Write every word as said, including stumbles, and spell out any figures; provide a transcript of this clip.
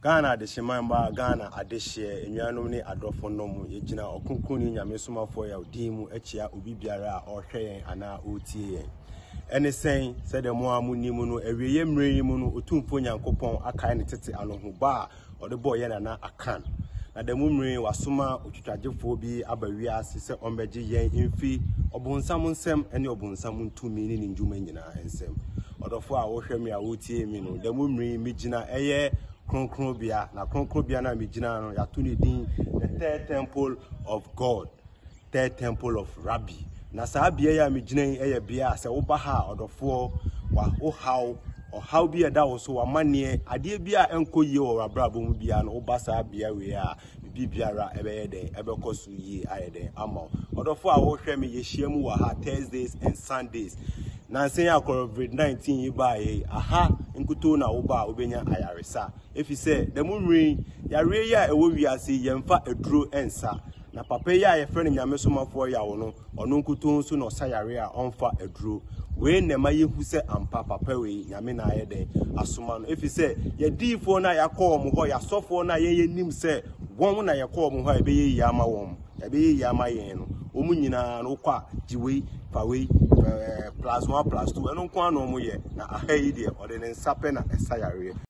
Ghana de shemamba Ghana adehye enwanum ne adofo nom yegina okunkun ni nyame somafo ya odimu echia obi biara a ohwe yen ana otie yen ene sen se de mo amunimu no ewiye mre mu no otumfo nyankopon akae ne tete anohuba ode bo ye na akan na de mu mre wasoma otwitwagefo bi abawi ase se ombeje yen imfi obonsam nsem ene obonsam ntumi ne ndwuma nyina ensem odofo a wohwe me a wotie mi no de mu mre migina eye Konkrobia, na Konkrobia na mijina no yatuni din the third temple of God, third temple of Rabbi. Na saa bia ya mijina eye bia se woba ha odofo wa o how or how bia da wo so wa mane ade bia enko yi wo abrabo mu bia no woba saa bia we a bibiara ebe ye den ebe kosu yi ayeden ama odofo a wo hwe me yehia mu wa ha Thursdays and Sundays. Na say ya COVID nineteen yi ba ye aha nkuto na wo ba obenya ayaresa efi say the munri yare ya ewo wiase yemfa eduro ensa na papa ya ye friend nyame somafo ya wo no ono nkuto nso no sayare a onfa eduro we na ma yehu se ampa papa we nyame na ayede asoma no efi say ye difo na yakọ mo ho ya sofo na ye yenim se won na yakọ mo ho ebe ye yama won ebe ye yama yen no omu nyina no kwa jiwe fawe plus one plus two eno kwa no mo ye na ahai de ode ne nsape na esayare